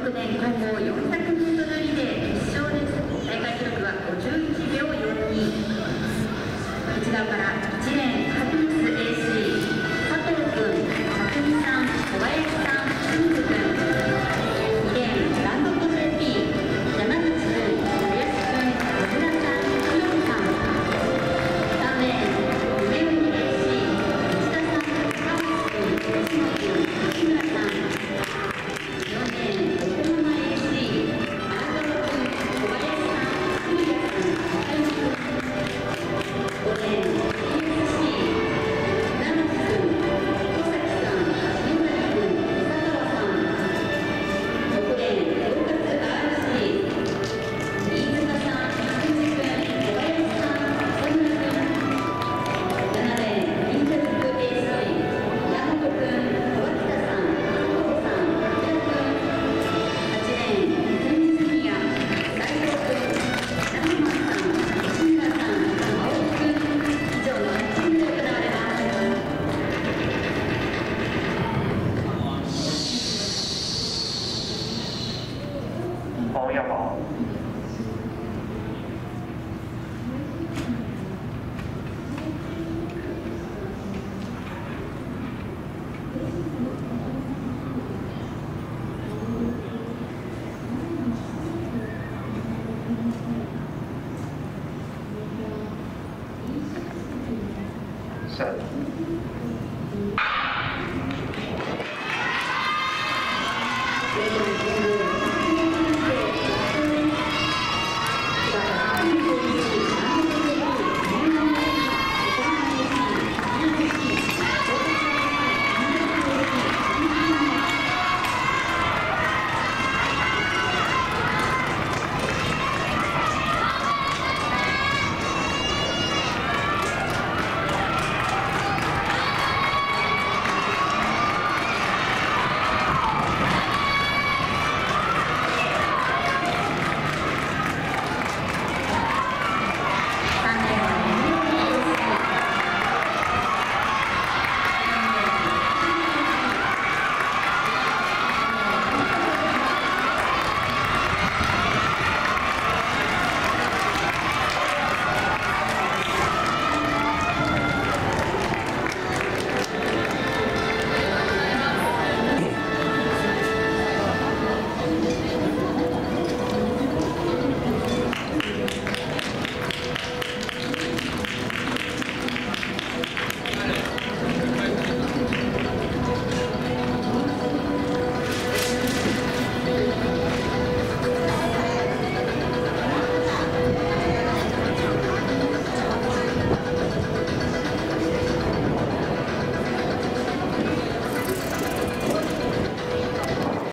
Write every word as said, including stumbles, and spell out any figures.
ろくねん混合よんひゃくメートルリレー決勝です。大会記録はごじゅういちびょうよんに。内側からいちレーンハピネス エーシー 佐藤君、拓海さん、小林さん、清水君。にレーングランドコ ジェーピー 山口君、林君、小倉さん、広瀬さん。さんレーン梅海 エーシー 内田さん、川口君、吉野君、内村さん。よんレーン横浜 エーシー 荒川君、小林さん、古谷君、高山君。ごレーン ティーエスシー 船松君、小崎さん、篠崎君、佐川さん。ろくレーン統括 アールシー 飯塚さん、菊池君、小林さん、小村君。ななレーンインテルク エーシー 山本君、川北さん、加藤さん、平君。はちレーン天理ジュニア斉藤君、ラフマンさん、西村さん、青木君。以上のはちチームで行われます。 黄耀宝。Set.